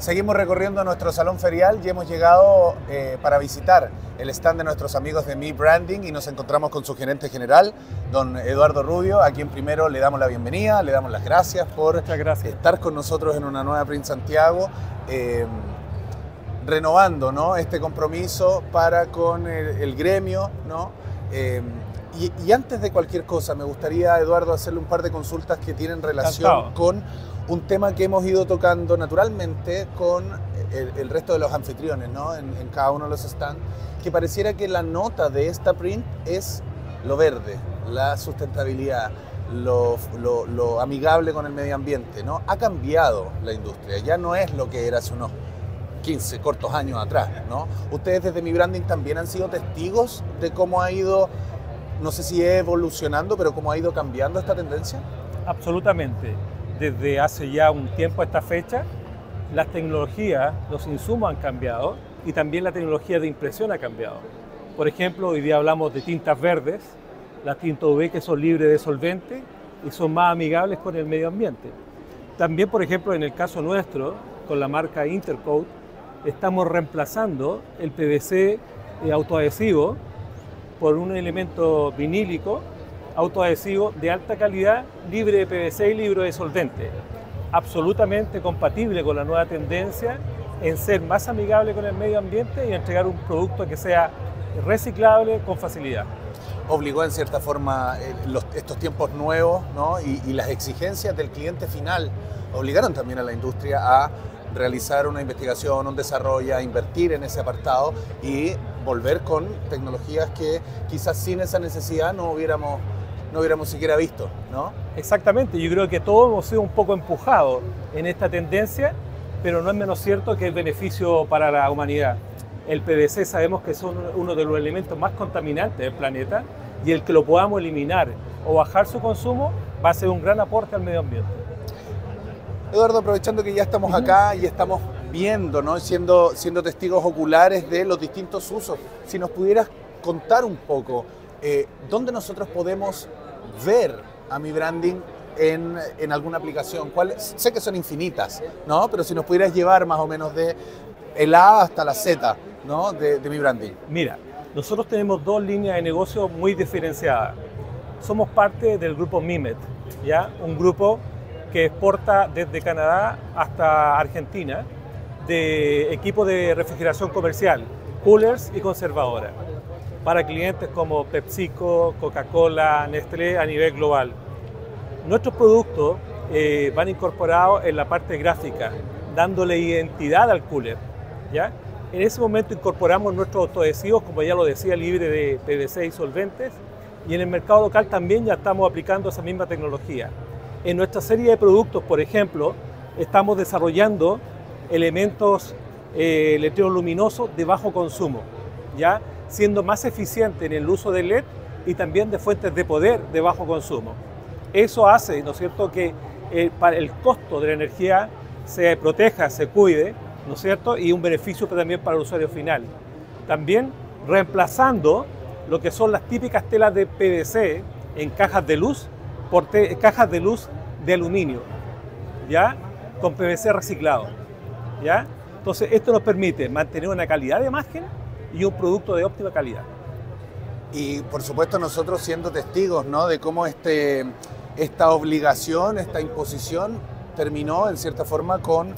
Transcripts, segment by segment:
Seguimos recorriendo nuestro salón ferial y hemos llegado para visitar el stand de nuestros amigos de Mi Branding y nos encontramos con su gerente general, don Eduardo Rubio, a quien primero le damos la bienvenida, le damos las gracias por estar con nosotros en una nueva Print Santiago, renovando, ¿no?, este compromiso para con el gremio, ¿no? Y antes de cualquier cosa, me gustaría, Eduardo, hacerle un par de consultas que tienen relación con un tema que hemos ido tocando naturalmente con el resto de los anfitriones, ¿no?, en cada uno de los stands, que pareciera que la nota de esta print es lo verde, la sustentabilidad, lo amigable con el medio ambiente, ¿no? Ha cambiado la industria, ya no es lo que era hace unos 15 cortos años atrás, ¿no? Ustedes desde Mi Branding también han sido testigos de cómo ha ido, no sé si evolucionando, pero cómo ha ido cambiando esta tendencia. Absolutamente. Desde hace ya un tiempo a esta fecha, las tecnologías, los insumos han cambiado y también la tecnología de impresión ha cambiado. Por ejemplo, hoy día hablamos de tintas verdes, las tintas UV que son libres de solvente y son más amigables con el medio ambiente. También, por ejemplo, en el caso nuestro, con la marca Intercoat, estamos reemplazando el PVC autoadhesivo por un elemento vinílico autoadhesivo de alta calidad, libre de PVC y libre de solvente, absolutamente compatible con la nueva tendencia en ser más amigable con el medio ambiente y entregar un producto que sea reciclable con facilidad. Obligó en cierta forma estos tiempos nuevos, ¿no?, y las exigencias del cliente final obligaron también a la industria a realizar una investigación, un desarrollo, a invertir en ese apartado y volver con tecnologías que quizás sin esa necesidad no hubiéramos siquiera visto, ¿no? Exactamente, yo creo que todos hemos sido un poco empujados en esta tendencia, pero no es menos cierto que es beneficio para la humanidad. El PVC sabemos que es uno de los elementos más contaminantes del planeta y el que lo podamos eliminar o bajar su consumo va a ser un gran aporte al medio ambiente. Eduardo, aprovechando que ya estamos acá y estamos viendo, ¿no?, siendo testigos oculares de los distintos usos, si nos pudieras contar un poco dónde nosotros podemos ver a Mi Branding en alguna aplicación. Sé que son infinitas, ¿no?, pero si nos pudieras llevar más o menos de el A hasta la Z, ¿no?, de Mi Branding. Mira, nosotros tenemos dos líneas de negocio muy diferenciadas. Somos parte del grupo Mimet, ¿ya? Un grupo que exporta desde Canadá hasta Argentina de equipos de refrigeración comercial, coolers y conservadoras, para clientes como PepsiCo, Coca-Cola, Nestlé a nivel global. Nuestros productos van incorporados en la parte gráfica, dándole identidad al cooler, ¿ya? En ese momento incorporamos nuestros autoadhesivos, como ya lo decía, libre de PVC y solventes, y en el mercado local también ya estamos aplicando esa misma tecnología. En nuestra serie de productos, por ejemplo, estamos desarrollando elementos letreros luminosos de bajo consumo, ¿ya?, siendo más eficiente en el uso de LED y también de fuentes de poder de bajo consumo. Eso hace, ¿no es cierto?, que el costo de la energía se proteja, se cuide, ¿no es cierto?, y un beneficio también para el usuario final. También reemplazando lo que son las típicas telas de PVC en cajas de luz por cajas de luz de aluminio, ¿ya?, con PVC reciclado, ¿ya? Entonces esto nos permite mantener una calidad de imagen y un producto de óptima calidad. Y por supuesto nosotros siendo testigos, ¿no?, de cómo esta obligación, esta imposición terminó en cierta forma con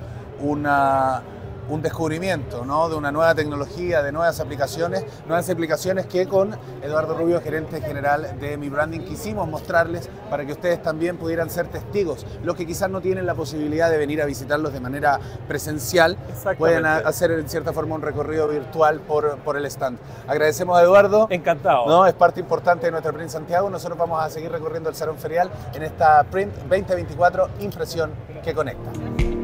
un descubrimiento, ¿no?, de una nueva tecnología, de nuevas aplicaciones que con Eduardo Rubio, gerente general de Mi Branding, quisimos mostrarles para que ustedes también pudieran ser testigos. Los que quizás no tienen la posibilidad de venir a visitarlos de manera presencial, pueden hacer en cierta forma un recorrido virtual por el stand. Agradecemos a Eduardo. Encantado. ¿No? Es parte importante de nuestra Print Santiago. Nosotros vamos a seguir recorriendo el salón ferial en esta Print 2024, impresión que conecta.